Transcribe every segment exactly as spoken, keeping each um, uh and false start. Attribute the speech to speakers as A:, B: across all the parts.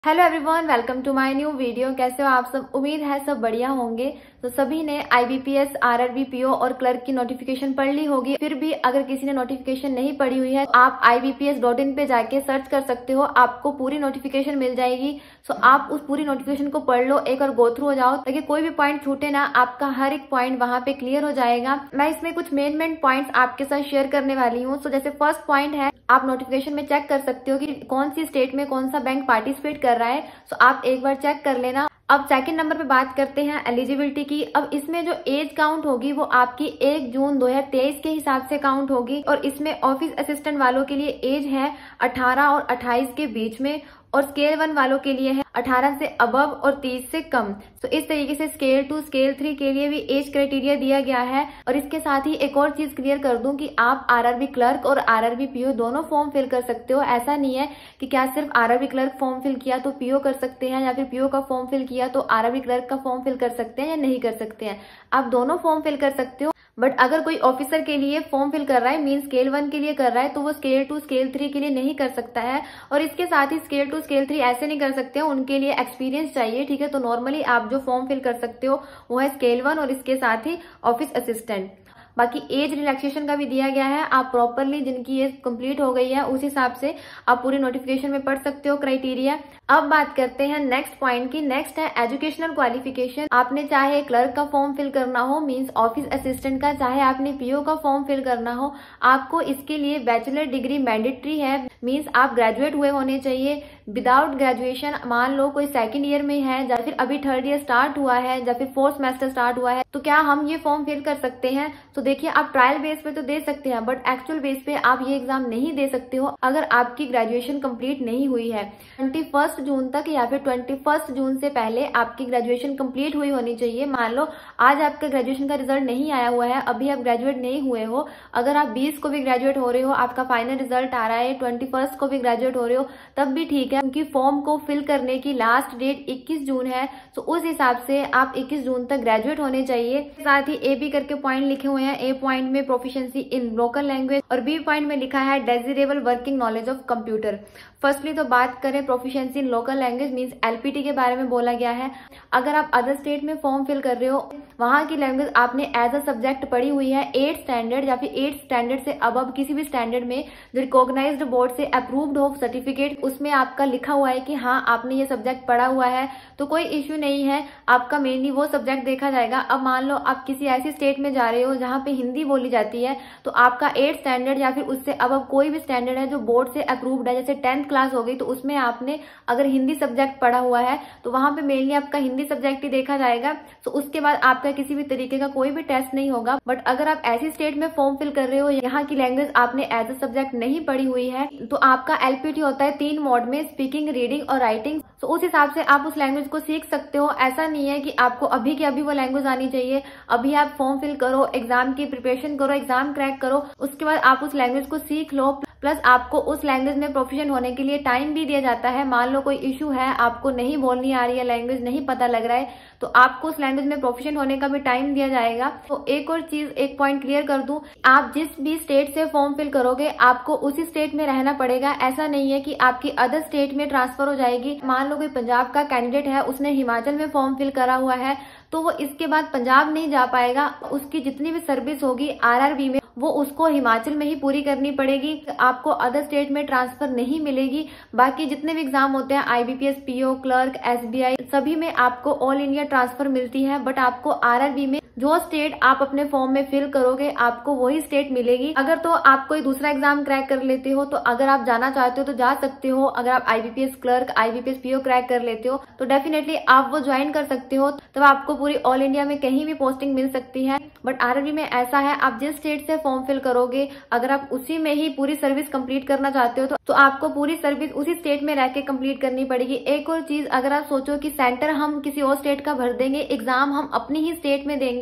A: Hello everyone, welcome to my new video. कैसे हो आप सब? उम्मीद है सब बढ़िया होंगे। तो सभी ने आईबीपीएस, आरआरबी, पीओ और क्लर्क की नोटिफिकेशन पढ़ ली होगी। फिर भी अगर किसी ने नोटिफिकेशन नहीं पढ़ी हुई है, आप I B P S dot in पे जाके सर्च कर सकते हो, आपको पूरी नोटिफिकेशन मिल जाएगी। सो आप उस पूरी नोटिफिकेशन को पढ़ लो, एक और गो थ्रू हो जाओ, ताकि कोई भी पॉइंट छूटे ना, आपका हर एक पॉइंट वहां पे क्लियर हो जाएगा। मैं इसमें कुछ मेन मेन पॉइंट्स आपके साथ शेयर करने वाली हूँ। सो जैसे फर्स्ट पॉइंट है, आप नोटिफिकेशन में चेक कर सकते हो कि कौन सी स्टेट में कौन सा बैंक पार्टिसिपेट कर रहा है। सो आप एक बार चेक कर लेना। अब सेकंड नंबर पे बात करते हैं एलिजिबिलिटी की। अब इसमें जो एज काउंट होगी वो आपकी एक जून दो हजार तेईस के हिसाब से काउंट होगी, और इसमें ऑफिस असिस्टेंट वालों के लिए एज है अठारह और अट्ठाईस के बीच में, और स्केल वन वालों के लिए है अठारह से अबव और तीस से कम। तो इस तरीके से स्केल टू, स्केल थ्री के लिए भी एज क्राइटेरिया दिया गया है। और इसके साथ ही एक और चीज क्लियर कर दूं कि आप आरआरबी क्लर्क और आरआरबी पीओ दोनों फॉर्म फिल कर सकते हो। ऐसा नहीं है कि क्या सिर्फ आरआरबी क्लर्क फॉर्म फिल किया तो पीओ कर सकते हैं, या फिर पीओ का फॉर्म फिल किया तो आरआरबी क्लर्क का फॉर्म फिल कर सकते हैं या नहीं कर सकते हैं। आप दोनों फॉर्म फिल कर सकते हो। बट अगर कोई ऑफिसर के लिए फॉर्म फिल कर रहा है, मीन स्केल वन के लिए कर रहा है, तो वो स्केल टू, स्केल थ्री के लिए नहीं कर सकता है। और इसके साथ ही स्केल टू, स्केल थ्री ऐसे नहीं कर सकते हो, उनके लिए एक्सपीरियंस चाहिए। ठीक है, तो नॉर्मली आप जो फॉर्म फिल कर सकते हो वो है स्केल वन और इसके साथ ही ऑफिस असिस्टेंट। बाकी एज रिलैक्सेशन का भी दिया गया है। आप प्रॉपरली जिनकी एज कंप्लीट हो गई है उस हिसाब से आप पूरी नोटिफिकेशन में पढ़ सकते हो क्राइटेरिया। अब बात करते हैं नेक्स्ट पॉइंट की। नेक्स्ट है एजुकेशनल क्वालिफिकेशन। आपने चाहे क्लर्क का फॉर्म फिल करना हो, मींस ऑफिस असिस्टेंट का, चाहे आपने पीओ का फॉर्म फिल करना हो, आपको इसके लिए बैचलर डिग्री मैंडेटरी है। मींस आप ग्रेजुएट हुए होने चाहिए। विदाउट ग्रेजुएशन, मान लो कोई सेकंड ईयर में है, या फिर अभी थर्ड ईयर स्टार्ट हुआ है, या फिर फोर्थ सेमेस्टर स्टार्ट हुआ है, तो क्या हम ये फॉर्म फिल कर सकते हैं? तो देखिए, आप ट्रायल बेस पे तो दे सकते हैं, बट एक्चुअल बेस पे आप ये एग्जाम नहीं दे सकते हो अगर आपकी ग्रेजुएशन कंप्लीट नहीं हुई है। ट्वेंटी फर्स्ट जून तक या फिर ट्वेंटी फर्स्ट जून से पहले आपकी ग्रेजुएशन कंप्लीट हुई होनी चाहिए। मान लो आज आपका ग्रेजुएशन का रिजल्ट नहीं आया हुआ है, अभी आप ग्रेजुएट नहीं हुए हो, अगर आप बीस को भी ग्रेजुएट हो रहे हो, आपका फाइनल रिजल्ट आ रहा है ट्वेंटी फर्स्ट को भी ग्रेजुएट हो रहे हो, तब भी ठीक है, क्योंकि फॉर्म को फिल करने की लास्ट डेट इक्कीस जून है। तो उस हिसाब से आप इक्कीस जून तक ग्रेजुएट होने चाहिए। साथ ही ए बी करके पॉइंट लिखे हुए हैं। ए पॉइंट में प्रोफिशिएंसी इन लोकल लैंग्वेज, और बी पॉइंट में लिखा है desirable working knowledge of computer. Firstly तो बात करें proficiency in local language means LPT के बारे में बोला गया है। अगर आप अदर स्टेट में फॉर्म फिल कर रहे हो, वहां की लैंग्वेज आपने एज अ सब्जेक्ट पढ़ी हुई है, एट स्टैंडर्ड या फिर एट स्टैंडर्ड से अबव किसी भी स्टैंडर्ड में जो रिकॉग्नाइज्ड बोर्ड से अप्रूव्ड हो सर्टिफिकेट, उसमें आपका लिखा हुआ है कि हाँ आपने ये सब्जेक्ट पढ़ा हुआ है, तो कोई इश्यू नहीं है। आपका मेनली वो सब्जेक्ट देखा जाएगा। अब मान लो आप किसी ऐसी स्टेट में जा रहे हो जहां पे हिंदी बोली जाती है, तो आपका एट स्टैंडर्ड या फिर उससे अबव कोई भी स्टैंडर्ड है जो बोर्ड से अप्रूव्ड है, जैसे टेंथ क्लास हो गई, तो उसमें आपने अगर हिंदी सब्जेक्ट पढ़ा हुआ है तो वहां पे मेनली आपका हिंदी सब्जेक्ट ही देखा जाएगा। तो उसके बाद आपका किसी भी तरीके का कोई भी टेस्ट नहीं होगा। बट अगर आप ऐसी स्टेट में फॉर्म फिल कर रहे हो, यहाँ की लैंग्वेज आपने एज अ सब्जेक्ट नहीं पढ़ी हुई है, तो आपका एलपीटी होता है तीन मोड में, स्पीकिंग, रीडिंग और राइटिंग। तो उस हिसाब से आप उस लैंग्वेज को सीख सकते हो। ऐसा नहीं है कि आपको अभी के अभी वो लैंग्वेज आनी चाहिए। अभी आप फॉर्म फिल करो, एग्जाम की प्रिपरेशन करो, एग्जाम क्रैक करो, उसके बाद आप उस लैंग्वेज को सीख लो। प्लस आपको उस लैंग्वेज में प्रोफिशिएंट होने के लिए टाइम भी दिया जाता है। मान लो कोई इशू है, आपको नहीं बोलनी आ रही है, लैंग्वेज नहीं पता लग रहा है, तो आपको उस लैंग्वेज में प्रोफिशिएंट होने का भी टाइम दिया जाएगा। तो एक और चीज, एक पॉइंट क्लियर कर दूं, आप जिस भी स्टेट से फॉर्म फिल करोगे आपको उसी स्टेट में रहना पड़ेगा। ऐसा नहीं है कि आपकी अदर स्टेट में ट्रांसफर हो जाएगी। मान लो कोई पंजाब का कैंडिडेट है, उसने हिमाचल में फॉर्म फिल करा हुआ है, तो वो इसके बाद पंजाब नहीं जा पाएगा। उसकी जितनी भी सर्विस होगी आरआरबी में, वो उसको हिमाचल में ही पूरी करनी पड़ेगी। आपको अदर स्टेट में ट्रांसफर नहीं मिलेगी। बाकी जितने भी एग्जाम होते हैं, आईबीपीएस, पीओ, क्लर्क, एसबीआई, सभी में आपको ऑल इंडिया ट्रांसफर मिलती है। बट आपको आरआरबी में जो स्टेट आप अपने फॉर्म में फिल करोगे आपको वही स्टेट मिलेगी। अगर तो आप कोई दूसरा एग्जाम क्रैक कर लेते हो, तो अगर आप जाना चाहते हो तो जा सकते हो। अगर आप IBPS clerk, IBPS PO crack कर लेते हो तो डेफिनेटली आप वो ज्वाइन कर सकते हो, तब आपको पूरी ऑल इंडिया में कहीं भी पोस्टिंग मिल सकती है। बट आरआरबी में ऐसा है, आप जिस स्टेट से फॉर्म फिल करोगे, अगर आप उसी में ही पूरी सर्विस कंप्लीट करना चाहते हो तो, तो आपको पूरी सर्विस उसी स्टेट में रह के कंप्लीट करनी पड़ेगी। एक और चीज, अगर आप सोचो कि सेंटर हम किसी और स्टेट का भर देंगे, एग्जाम हम अपनी ही स्टेट में देंगे,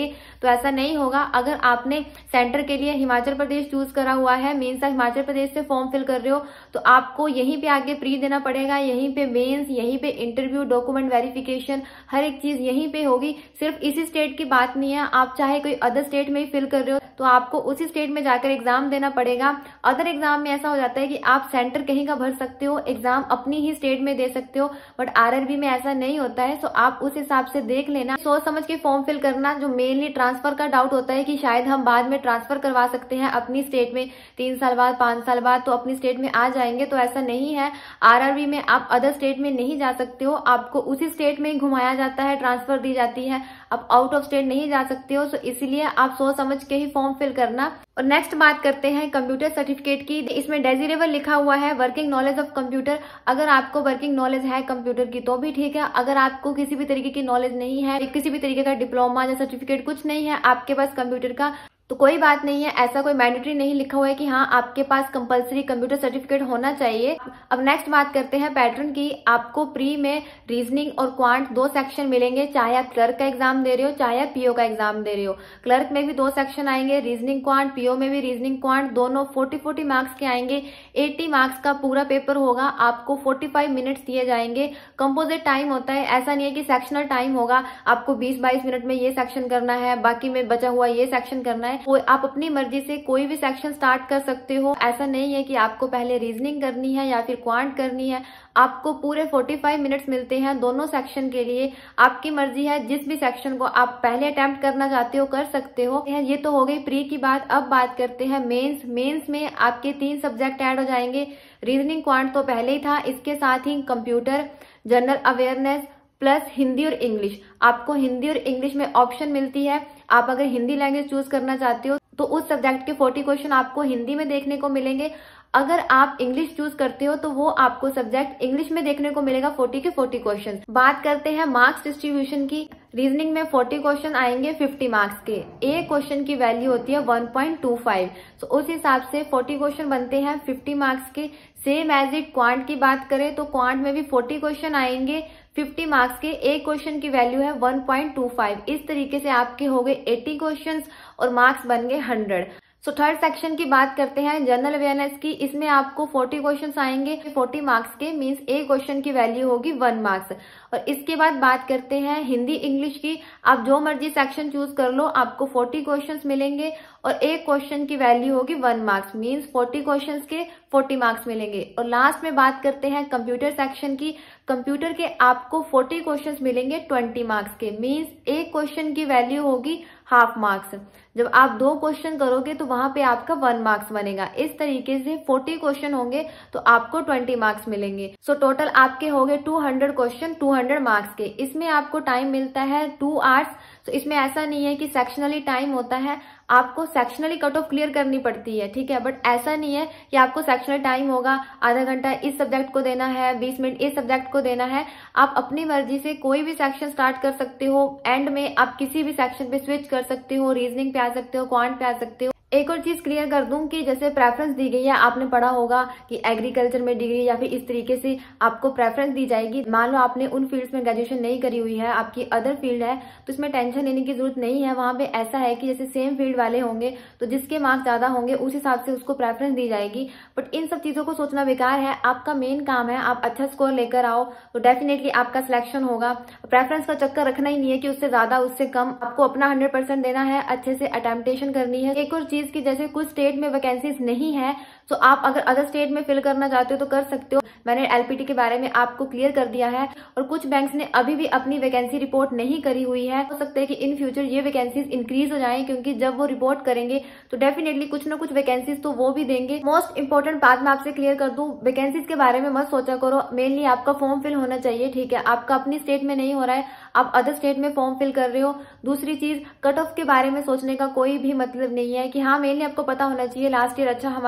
A: जाएंगे, तो ऐसा नहीं होगा। अगर आपने सेंटर के लिए हिमाचल प्रदेश चूज करा हुआ है, मेंस का हिमाचल प्रदेश से फॉर्म फिल कर रहे हो, तो आपको यहीं पे आगे प्री देना पड़ेगा, यहीं पे मेंस, यहीं पे इंटरव्यू, डॉक्यूमेंट वेरिफिकेशन, हर एक चीज यहीं पे होगी। सिर्फ इसी स्टेट की बात नहीं है, आप चाहे कोई अदर स्टेट में ही फिल कर रहे हो तो आपको उसी स्टेट में जाकर एग्जाम देना पड़ेगा। अदर एग्जाम में ऐसा हो जाता है कि आप सेंटर कहीं का भर सकते हो, एग्जाम अपनी ही स्टेट में दे सकते हो, बट आरआरबी में ऐसा नहीं होता है। सो आप उस हिसाब से देख लेना, सोच समझ के फॉर्म फिल करना। जो मेनली ट्रांसफर का डाउट होता है कि शायद हम बाद में ट्रांसफर करवा सकते हैं अपनी स्टेट में, तीन साल बाद, पांच साल बाद तो अपनी स्टेट में आ जाएंगे, तो ऐसा नहीं है। आरआरबी में आप अदर स्टेट में नहीं जा सकते हो, आपको उसी स्टेट में ही घुमाया जाता है, ट्रांसफर दी जाती है, आप आउट ऑफ स्टेट नहीं जा सकते हो। सो इसलिए आप सोच समझ के ही फॉर्म फिल करना। और नेक्स्ट बात करते हैं कंप्यूटर सर्टिफिकेट की। इसमें डेजिरेबल लिखा हुआ है वर्किंग नॉलेज ऑफ कंप्यूटर। अगर आपको वर्किंग नॉलेज है कंप्यूटर की तो भी ठीक है, अगर आपको किसी भी तरीके की नॉलेज नहीं है, किसी भी तरीके का डिप्लोमा या सर्टिफिकेट कुछ नहीं है आपके पास कंप्यूटर का, तो कोई बात नहीं है। ऐसा कोई मैंडेटरी नहीं लिखा हुआ है कि हाँ आपके पास कंपलसरी कंप्यूटर सर्टिफिकेट होना चाहिए। अब नेक्स्ट बात करते हैं पैटर्न की। आपको प्री में रीजनिंग और क्वांट दो सेक्शन मिलेंगे, चाहे आप क्लर्क का एग्जाम दे रहे हो, चाहे आप पीओ का एग्जाम दे रहे हो। क्लर्क में भी दो सेक्शन आएंगे, रीजनिंग क्वांट, पीओ में भी रीजनिंग क्वांट, दोनों फोर्टी फोर्टी मार्क्स के आएंगे। एटी मार्क्स का पूरा पेपर होगा, आपको फोर्टी फाइव मिनट्स दिए जाएंगे। कंपोजिट टाइम होता है, ऐसा नहीं है कि सेक्शनल टाइम होगा, आपको बीस बाईस मिनट में ये सेक्शन करना है, बाकी में बचा हुआ ये सेक्शन करना है। आप अपनी मर्जी से कोई भी सेक्शन स्टार्ट कर सकते हो, ऐसा नहीं है कि आपको पहले रीजनिंग करनी है या फिर क्वांट करनी है। आपको पूरे पैंतालीस मिनट्स मिलते हैं दोनों सेक्शन के लिए, आपकी मर्जी है जिस भी सेक्शन को आप पहले अटेम्प्ट करना चाहते हो कर सकते हो। ये तो हो गई प्री की बात। अब बात करते हैं मेंस। मेंस में आपके तीन सब्जेक्ट ऐड हो जाएंगे, रीजनिंग क्वांट तो पहले ही था, इसके साथ ही computer, general awareness plus Hindi और इंग्लिश। आपको हिंदी और इंग्लिश में ऑप्शन मिलती है, आप अगर हिंदी लैंग्वेज चूज करना चाहते हो तो उस सब्जेक्ट के चालीस क्वेश्चन आपको हिंदी में देखने को मिलेंगे। अगर आप इंग्लिश चूज करते हो तो वो आपको सब्जेक्ट इंग्लिश में देखने को मिलेगा, चालीस के चालीस क्वेश्चन। बात करते हैं मार्क्स डिस्ट्रीब्यूशन की। रीजनिंग में चालीस क्वेश्चन आएंगे पचास मार्क्स के, एक क्वेश्चन की वैल्यू होती है वन पॉइंट टू फाइव, तो उस हिसाब से चालीस क्वेश्चन बनते हैं पचास मार्क्स के। सेम एज इट क्वांट की बात करें तो क्वांट में भी चालीस क्वेश्चन आएंगे पचास मार्क्स के, एक क्वेश्चन की वैल्यू है वन पॉइंट टू फाइव। इस तरीके से आपके हो गए अस्सी क्वेश्चंस और मार्क्स बन गए हंड्रेड। सो थर्ड सेक्शन की बात करते हैं जनरल अवेयरनेस की। इसमें आपको चालीस क्वेश्चंस आएंगे चालीस मार्क्स के, मींस एक क्वेश्चन की वैल्यू होगी वन मार्क्स। और इसके बाद बात करते हैं हिंदी इंग्लिश की। आप जो मर्जी सेक्शन चूज कर लो, आपको चालीस क्वेश्चंस मिलेंगे और एक क्वेश्चन की वैल्यू होगी वन मार्क्स, मींस चालीस क्वेश्चंस के चालीस मार्क्स मिलेंगे। और लास्ट में बात करते हैं कंप्यूटर सेक्शन की। कंप्यूटर के आपको चालीस क्वेश्चंस मिलेंगे बीस मार्क्स के, मींस एक क्वेश्चन की वैल्यू होगी हाफ मार्क्स। जब आप दो क्वेश्चन करोगे तो वहां पे आपका वन मार्क्स बनेगा। इस तरीके से चालीस क्वेश्चन होंगे तो आपको बीस मार्क्स मिलेंगे। सो so, टोटल आपके हो गए दो सौ क्वेश्चन दो सौ मार्क्स के। इसमें आपको टाइम मिलता है टू आवर्स। तो इसमें ऐसा नहीं है कि सेक्शनली टाइम होता है, आपको सेक्शनली कट ऑफ क्लियर करनी पड़ती है, ठीक है, बट ऐसा नहीं है कि आपको सेक्शनल टाइम होगा, आधा घंटा इस सब्जेक्ट को देना है, बीस मिनट इस सब्जेक्ट को देना है। आप अपनी मर्जी से कोई भी सेक्शन स्टार्ट कर सकते हो, एंड में आप किसी भी सेक्शन पे स्विच कर सकते हो, रीजनिंग पे आ सकते हो, क्वांट पे आ सकते हो। एक और चीज क्लियर कर दूं कि जैसे प्रेफरेंस दी गई है, आपने पढ़ा होगा कि एग्रीकल्चर में डिग्री या फिर इस तरीके से आपको प्रेफरेंस दी जाएगी। मान लो आपने उन फील्ड्स में ग्रेजुएशन नहीं करी हुई है, आपकी अदर फील्ड है, तो इसमें टेंशन लेने की जरूरत नहीं है। वहां पे ऐसा है कि जैसे सेम फील्ड वाले होंगे तो जिसके मार्क्स ज्यादा होंगे उस हिसाब से उसको प्रेफरेंस दी जाएगी। बट इन सब चीजों को सोचना बेकार है। आपका मेन काम है आप अच्छा स्कोर लेकर आओ तो डेफिनेटली आपका सिलेक्शन होगा। प्रेफरेंस का चक्कर रखना ही नहीं है कि उससे ज्यादा उससे कम, आपको अपना हंड्रेड परसेंट देना है, अच्छे से अटेम्प्टेशन करनी है। एक और चीज की जैसे कुछ स्टेट में वैकेंसीज नहीं है, तो आप अगर अदर स्टेट में फिल करना चाहते हो तो कर सकते हो। मैंने एलपीटी के बारे में आपको क्लियर कर दिया है। और कुछ बैंक्स ने अभी भी अपनी वैकेंसी रिपोर्ट नहीं करी हुई है, हो सकता है कि इन फ्यूचर ये वैकेंसीज इंक्रीज हो जाएं, क्योंकि जब वो रिपोर्ट करेंगे तो डेफिनेटली कुछ ना कुछ वैकेंसीज तो वो भी देंगे। मोस्ट इंपोर्टेंट बात मैं आपसे क्लियर कर दूं, वैकेंसीज के बारे में मत सोचा करो, मेनली आपका फॉर्म फिल होना चाहिए, ठीक है। आपका अपनी स्टेट में नहीं हो रहा है, आप अदर स्टेट में फॉर्म फिल कर रहे हो। दूसरी चीज, कट ऑफ के बारे में सोचने का कोई भी मतलब नहीं है कि हाँ मेनली आपको पता होना चाहिए लास्ट ईयर अच्छा हमारे स्टेट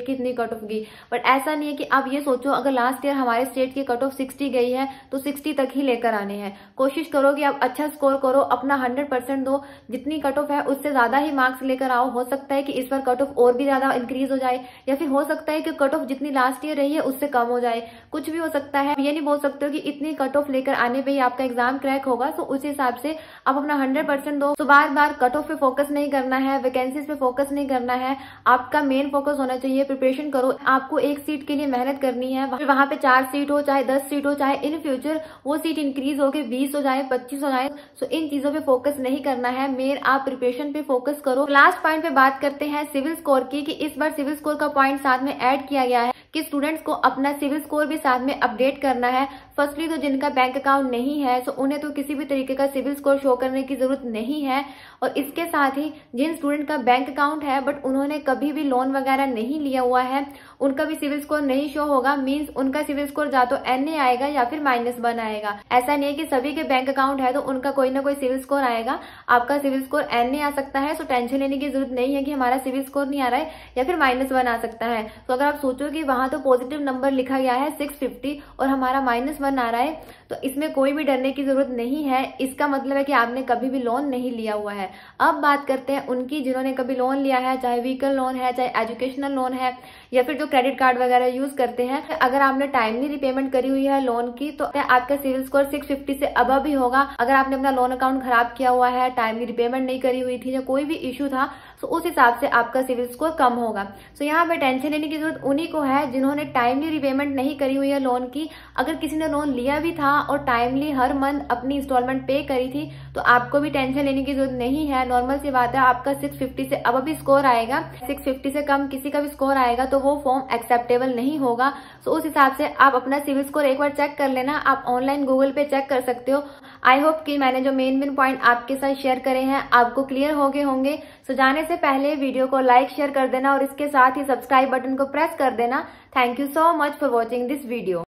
A: की इतनी कट ऑफ गई। बट ऐसा नहीं है कि आप ये सोचो अगर लास्ट ईयर हमारे स्टेट की कट ऑफ सिक्सटी गई है तो सिक्सटी तक ही लेकर आने हैं। कोशिश करो कि आप अच्छा स्कोर करो, अपना हंड्रेड परसेंट दो, जितनी कट ऑफ है उससे ज्यादा ही मार्क्स लेकर आओ। हो सकता है कि इस बार कट ऑफ और भी ज्यादा इंक्रीज हो जाए, या फिर हो सकता है कि कट ऑफ जितनी लास्ट ईयर रही है उससे कम हो जाए, कुछ भी हो सकता है। ये नहीं बोल सकते हो कि इतनी कट ऑफ लेकर आने पे ही आपका एग्जाम क्रैक होगा। तो उस हिसाब से आप अपना हंड्रेड परसेंट दो। तो बार बार कट ऑफ पे फोकस नहीं करना है, वैकेंसीज पे फोकस नहीं करना है, आपका मेन फोकस होना चाहिए प्रिपरेशन करो। आपको एक सीट के लिए मेहनत करनी है, वहां पे चार सीट हो, चाहे दस सीट हो, चाहे इन फ्यूचर वो सीट इंक्रीज हो के बीस हो जाए, पच्चीस हो जाए, तो इन चीजों पे फोकस नहीं करना है। मेन आप प्रिपरेशन पे फोकस करो। लास्ट पॉइंट पे बात करते हैं सिविल स्कोर की, कि इस बार सिविल स्कोर का पॉइंट साथ में ऐड किया गया है कि स्टूडेंट्स को अपना सिविल स्कोर भी साथ में अपडेट करना है। फर्स्टली तो जिनका बैंक अकाउंट नहीं है तो उन्हें तो किसी भी तरीके का सिविल स्कोर शो करने की जरूरत नहीं है, और इसके साथ ही जिन स्टूडेंट का बैंक अकाउंट है बट उन्होंने कभी भी लोन वगैरह नहीं लिया हुआ है, उनका भी सिविल स्कोर नहीं शो होगा। मींस उनका सिविल स्कोर या तो एन ए आएगा या फिर माइनस वन आएगा। ऐसा नहीं है कि सभी के बैंक अकाउंट है तो उनका कोई ना कोई सिविल स्कोर आएगा। आपका सिविल स्कोर एन ए आ सकता है, तो टेंशन लेने की जरूरत नहीं है कि हमारा सिविल स्कोर नहीं आ रहा है, या फिर माइनस वन आ सकता है। तो अगर आप सोचो कि वहां तो पॉजिटिव नंबर लिखा गया है सिक्स फिफ्टी और हमारा माइनस वन आ रहा है, तो इसमें कोई भी डरने की जरूरत नहीं है। इसका मतलब है कि आपने कभी भी लोन नहीं लिया हुआ है। अब बात करते हैं उनकी जिन्होंने कभी लोन लिया है, चाहे व्हीकल लोन है, चाहे एजुकेशनल लोन है, या फिर जो क्रेडिट कार्ड वगैरह यूज करते हैं। अगर आपने टाइमली रिपेमेंट करी हुई है लोन की तो आपका सिविल स्कोर सिक्स फिफ्टी से अबव भी होगा। अगर आपने अपना लोन अकाउंट खराब किया हुआ है, टाइमली रिपेमेंट नहीं करी हुई थी, या कोई भी इश्यू था, तो उस हिसाब से आपका सिविल स्कोर कम होगा। तो यहाँ पे टेंशन लेने की जरूरत उन्हीं को है जिन्होंने टाइमली रिपेमेंट नहीं करी हुई है लोन की। अगर किसी ने लोन लिया भी था और टाइमली हर मंथ अपनी इंस्टॉलमेंट पे करी थी तो आपको भी टेंशन लेने की जरूरत नहीं है। नॉर्मल सी बात है, आपका सिक्स फिफ्टी से अब भी स्कोर आएगा। सिक्स फिफ्टी से कम किसी का भी स्कोर आएगा तो वो फॉर्म एक्सेप्टेबल नहीं होगा। तो उस हिसाब से आप अपना सिविल स्कोर एक बार चेक कर लेना। आप ऑनलाइन गूगल पे चेक कर सकते हो। आई होप कि मैंने जो मेन मेन पॉइंट आपके साथ शेयर करे हैं आपको क्लियर हो गए होंगे। सो जाने से पहले वीडियो को लाइक शेयर कर देना और इसके साथ ही सब्सक्राइब बटन को प्रेस कर देना। Thank you so much for watching this video.